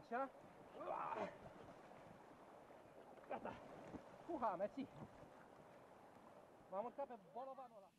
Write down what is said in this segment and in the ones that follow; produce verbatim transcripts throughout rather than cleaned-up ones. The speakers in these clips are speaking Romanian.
Așa. Gata. Uha, mersi. M-am urcat pe bolovanul ăla.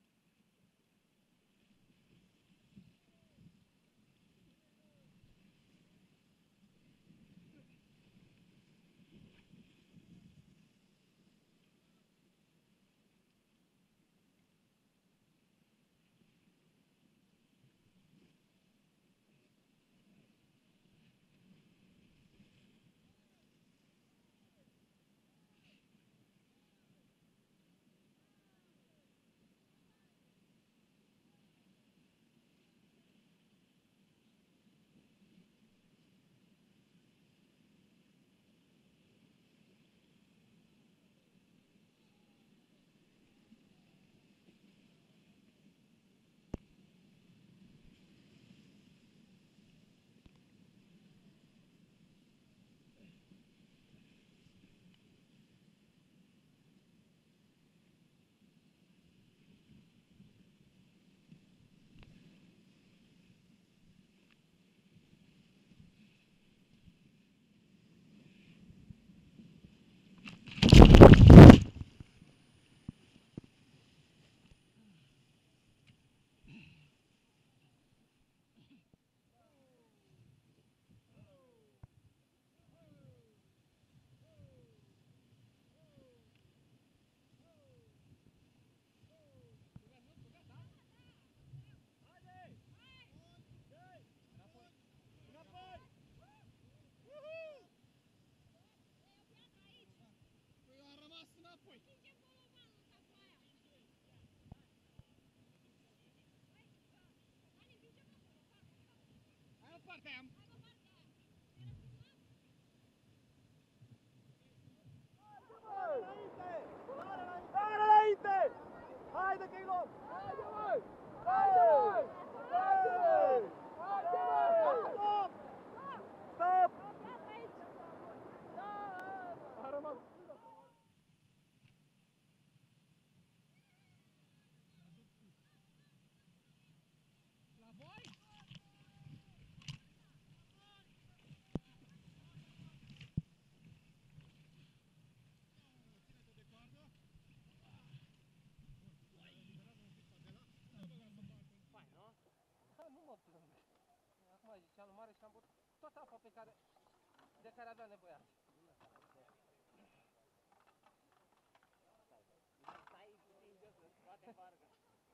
Partea am. Sare înainte! Haide că-i luăm! Haide, măi! Haide, măi! Haide! Haide, măi! Stop! Stop! A rămas. La voi? Nu mă plâng. Acum ziceam lui Mare și am băut toată apa pe care, de care avea nevoie azi. Stai puțin jos, să scoate barca.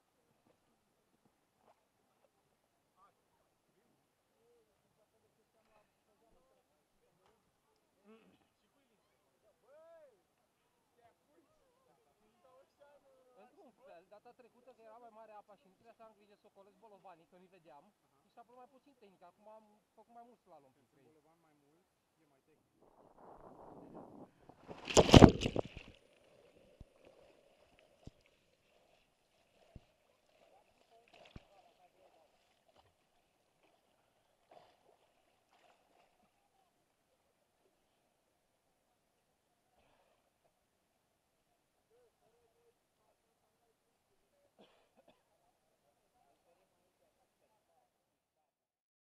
Într-un fel, data trecută că era mai mare apa și nu trebuia să am grijă să ocolesc bolovanii, că nu-i vedeam, și s-a mai puțin tehnic. Acum am făcut mai mult slalom printre ei. Bolovan mai mult, e mai tehnic.